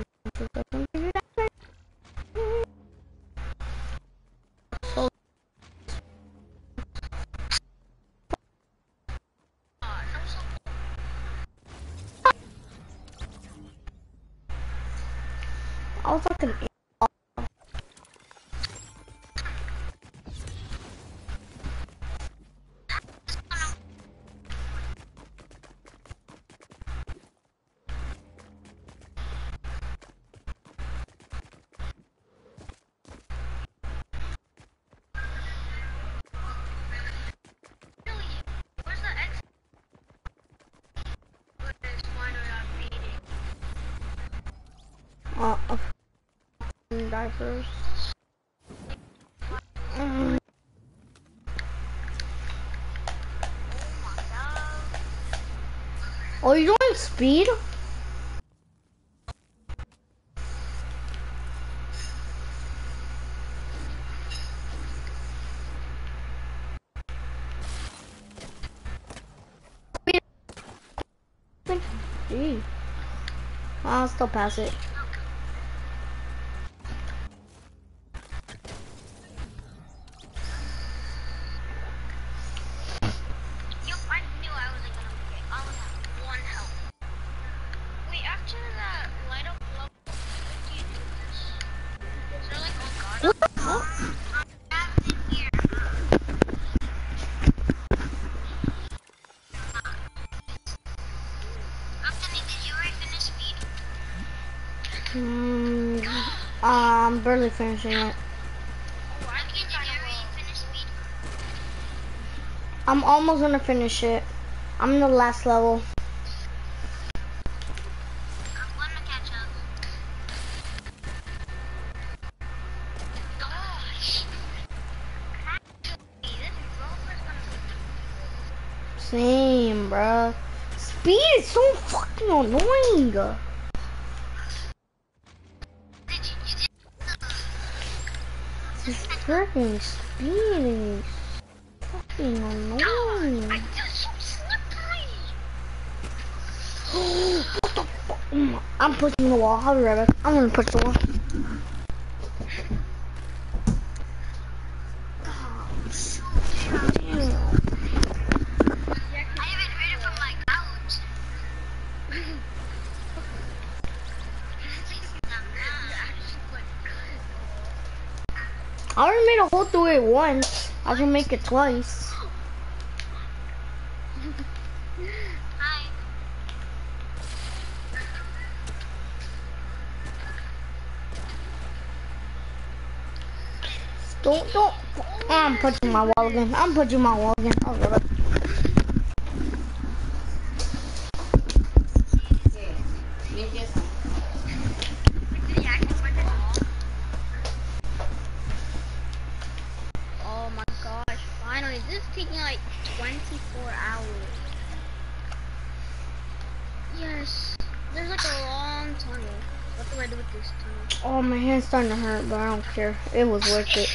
I was like an Where's the X? Finally I'm beating. diapers. Oh, you doing speed? Gee. I'll still pass it. Yep, I knew I wasn't gonna make it. I only have one health. Wait, after that light up level, when do you do this? Is there like oh god? I'm in here. Anthony, did you already finish speed? I'm barely finishing it. Oh, I think did you already finish speed? I'm almost gonna finish it. I'm in the last level. I'm gonna catch up. Gosh. Actually, this rover's gonna be Same, bruh. Speed is so fucking annoying. This freaking speed is fucking annoying. I feel so slippery. I'm pushing the wall. I'll be right back. I'm gonna push the wall. I haven't heard it from my couch. I already made a hole through it once. I can make it twice. Hi. Don't. I'm punching my wall again. I'm punching my wall again. Oh, God. Limpieza. Oh my gosh, finally. This is taking like 24 hours. Yes. There's like a long tunnel. What do I do with this tunnel? Oh, my hand's starting to hurt, but I don't care. It was worth it.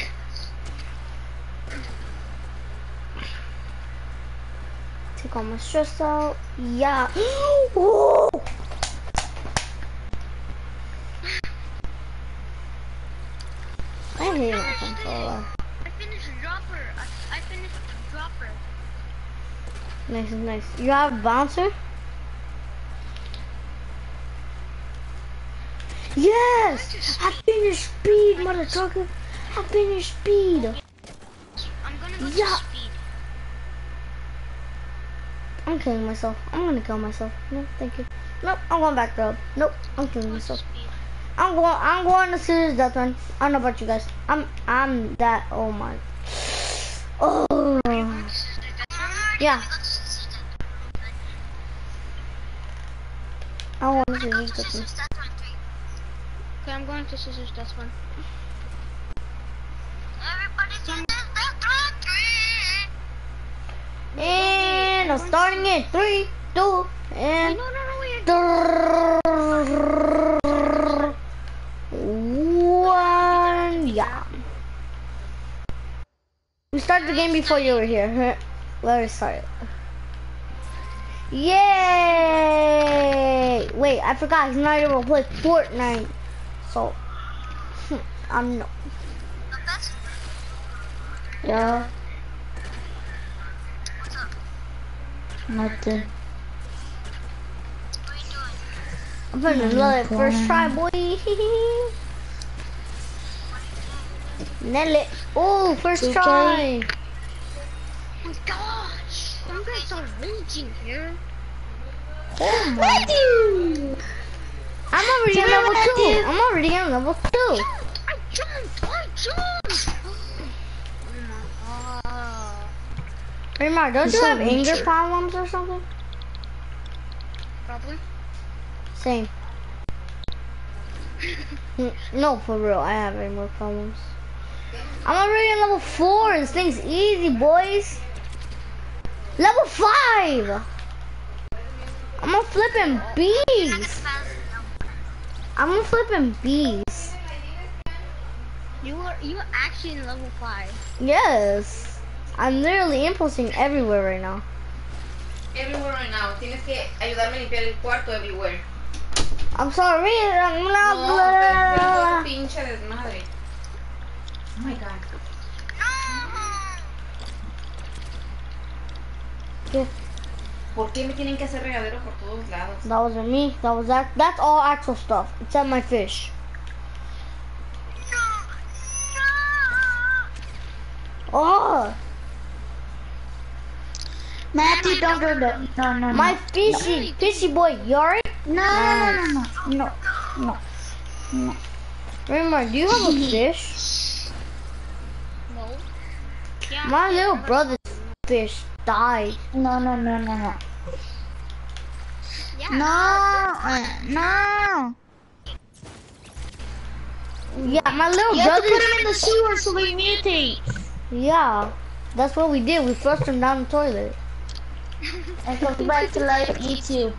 Take all my stress out. Yeah. Whoa! I hate my controller. I finished dropper. I finished dropper. Nice. You have a bouncer? Yes! I finished speed, motherfucker. I finished speed. I'm gonna go Yeah. to speed. I'm killing myself. I'm gonna kill myself. No, thank you. Nope, I'm going back up. Nope, I'm killing myself. Speed. I'm going to serious death run. I don't know about you guys. I'm that. Oh my. Oh. Yeah. I want to serious death run. Okay, I'm going to scissors. That's one. And I'm starting in 3, 2, and No, wait. 1. Yeah. We started the game before you were here. Let us start it. Yay! Wait, I forgot. He's not able to play Fortnite. So, I'm no. Yeah. Nothing. I'm putting another first try, boy. Nail it. Oh, first Okay. try. Oh my gosh. I'm gonna start raging here. Oh my. I'm already at level 2. I'm already at level 2. I jumped. Oh my god. Remar, don't you So have anger nature. problems or something? Probably. Same. No, for real, I have anger problems. I'm already at level 4. This thing's easy, boys. Level 5. I'm a flipping beast. I'm a flipping beast. You are actually in level 5. Yes. I'm literally impulsing everywhere right now. Everywhere right now. Tienes que ayudarme a limpiar el cuarto everywhere. I'm sorry. I'm not. No, pero es un pinche desmadre. Oh my god. Yeah. ¿Por qué me tienen que hacer regadero por todos lados? That wasn't me. That was that. That's all actual stuff. Except my fish. Oh, Matthew, don't do that. No. my fishy boy. You alright? No. Remember, do you have a fish? No. Yeah. My little brother's fish died. No. Yeah. No. Yeah, my little You have to brother. put him in the sewer so he mutates. Yeah, that's what we did. We flushed him down the toilet. And comes back to life, eats you.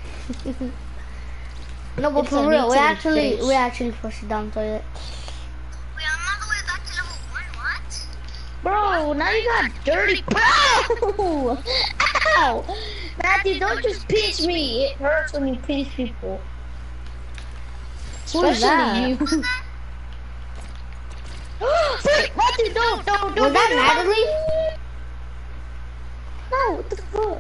No, but It's for a real, we mutated fish. actually flushed it down the toilet. Wait, I'm on the way back to level 1. What? Bro, now you got dirty. Bro! Ow! Matthew, don't just pinch me. It hurts when you pinch people. Who is that? Especially you. Matthew, don't. Was that Natalie? No, what the fuck?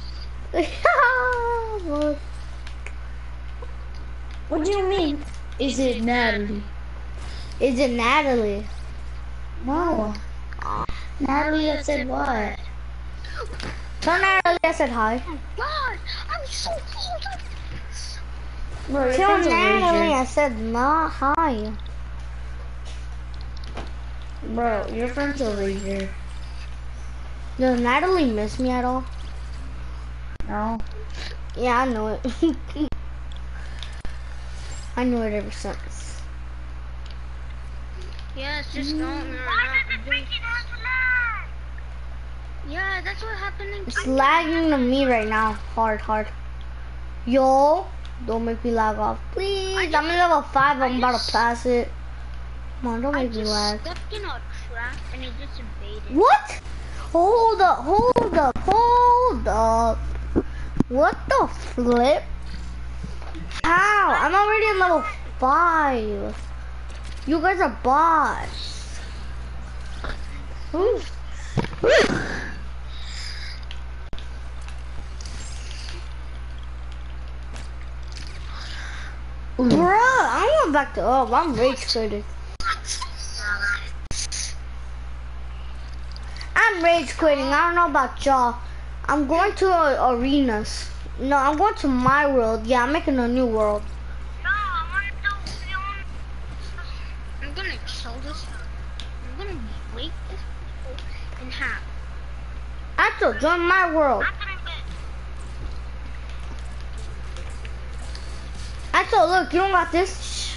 What do you mean? Is it Natalie? Is it Natalie? No. Natalie, I said what? Tell Natalie I said hi. God, I'm so cold. Bro, your Tell friend's a Natalie loser. I said not hi. Bro, your friend's over here. Does Natalie miss me at all? No. Yeah, I know it. I knew it ever since. Yeah, it's just going around. Yeah, that's what happened in It's lagging to me right now. Hard. Yo, don't make me lag off. Please, I'm in level 5. I'm about to pass it. Come on, don't I make me just lag. stepped in a trap and it just invaded. What? Hold up. What the flip? Ow, I'm already in level 5. You guys are bots. Ooh. Bruh, I went back to up. I'm rage quitting. I'm rage quitting. I don't know about y'all. I'm going to arenas. No, I'm going to my world. Yeah, I'm making a new world. No, I want to film. I'm gonna show this. I'm gonna break this in half. Axel, join my world. Axel, look, you don't got this.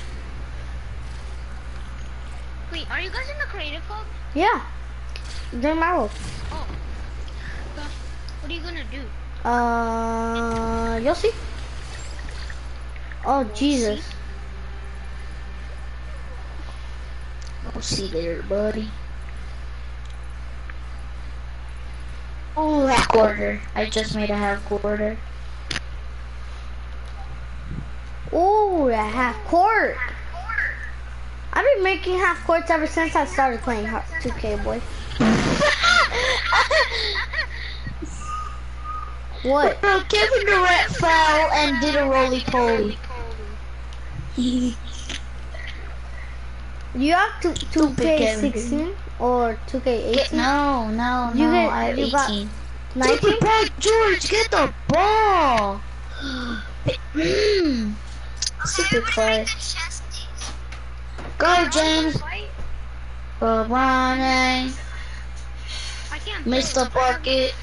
Wait, are you guys in the creative club? Yeah, join my world. Oh. Okay. What are you gonna do? You'll see. Oh, Jesus. I'll see there, buddy. Oh, half quarter. I just made a half quarter. Ooh, a half court. I've been making half courts ever since I started playing 2K, boy. What? Bro, Kevin Durant fell and did a roly-poly. You have 2K16 or 2K18? No, I have you got 18. 19? Stupid Brad George, get the ball! Super play. Go, James. Go, Ronnie. I can't Mr. Bucket.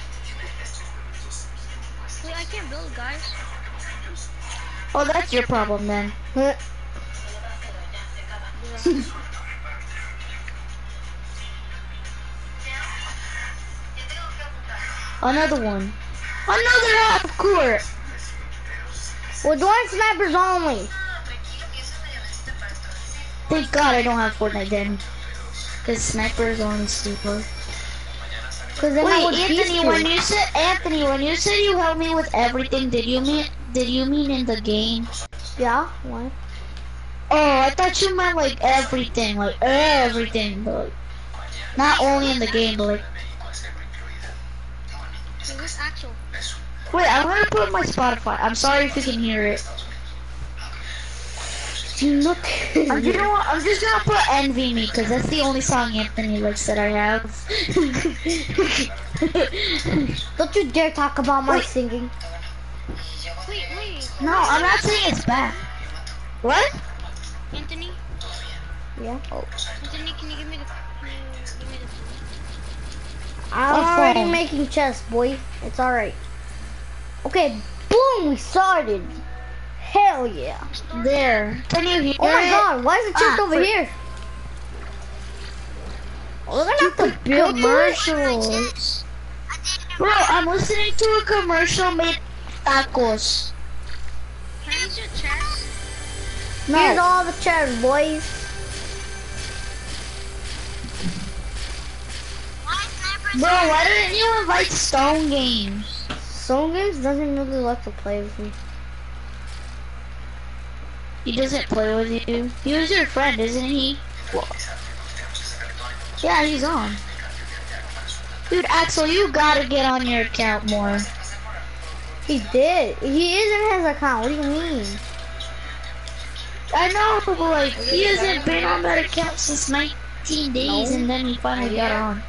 Wait, I can't build, guys. Oh, that's your problem then. Another one. Another half court. We're doing snipers only. Thank God I don't have Fortnite then. Cause snipers only stupid. Cause then I Wait, would beat Anthony, when you said you helped me with everything, did you mean in the game? Yeah, what? Oh, I thought you meant like everything, but like, not only in the game, but like. Wait, where's Axel? Wait, I'm gonna put my Spotify. I'm sorry if you can hear it. Look. I'm just gonna put Envy Me, cause that's the only song Anthony likes that I have. Don't you dare talk about my singing. Wait. No, I'm not saying it's bad. What? Anthony? Yeah. Oh. Anthony, can you give me the I'm already making chess, boy. It's alright. Okay, boom, we started. Hell yeah. There. Can you hear it? Oh my god, why is the chest over here? We're gonna have to build commercials. Bro, I'm listening to a commercial made tacos. Can I use your chest? No. Here's all the chairs, boys. Bro, why didn't you invite Stone Games? Stone Games doesn't really like to play with me. He doesn't play with you. He was your friend, isn't he? Well, yeah, he's on. Dude, Axel, you gotta get on your account more. He did. He is in his account. What do you mean? I know, but like, he hasn't been on that account since 19 days, and then he finally got on.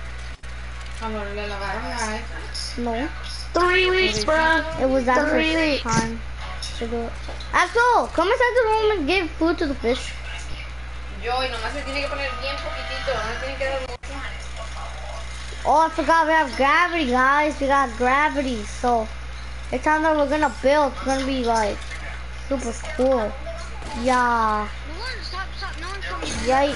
No. 3 weeks, bro. It was that 3 weeks. Time to do it. Axel, come inside the room and give food to the fish. Yo, y nomás se tiene que poner bien poquitito, no tiene que dar mucho. Oh, I forgot we have gravity, guys. We got gravity, so it's time that we're gonna build. It's gonna be like super cool. Yeah. No one, stop, no one's coming. Right.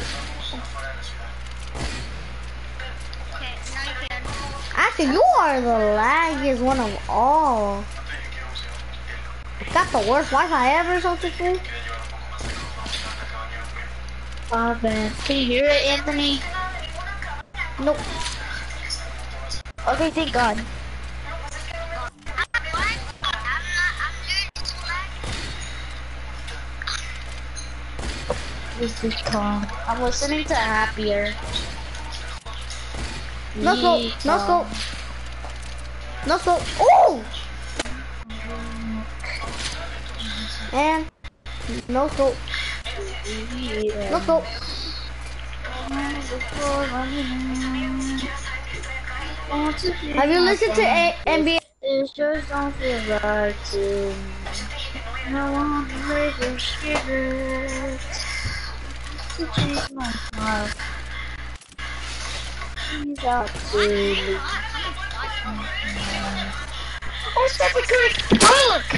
Okay, now you can. Actually, you are the laggiest one of all. Got the worst Wi-Fi ever, so to speak. Oh man, can you hear it, Anthony? Nope. Okay, thank God. This is calm. I'm listening to Happier. No scope. No scope. No scope. Oh! And no scope. No scope. Have you listened to NBA? It just don't feel right to me. I want to make a cigarette to change my smile. He's out to me. Oh, stop it, Kurt! Oh, look!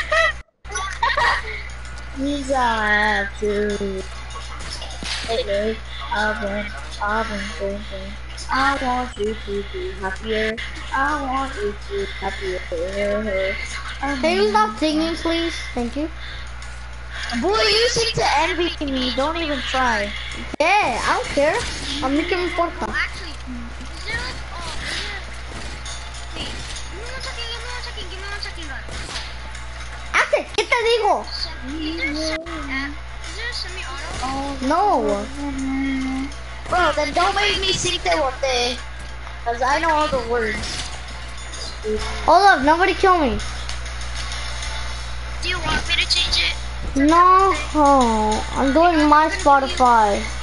He's out to hey, I've been thinking. I want you to be happier. I want you to be happier. Can you stop singing, please? Thank you. Boy, you seem to envy me. Don't even try. Yeah, I don't care. I'm making a podcast. Actually, is there like, wait, give me one second, guys. Hace, ¿qué te digo? Is there a semi-auto? No. Bro, then don't make me sing Te Bote. Cause I know all the words. Hold up, nobody kill me. Do you want me to change it? No, I'm doing my Spotify.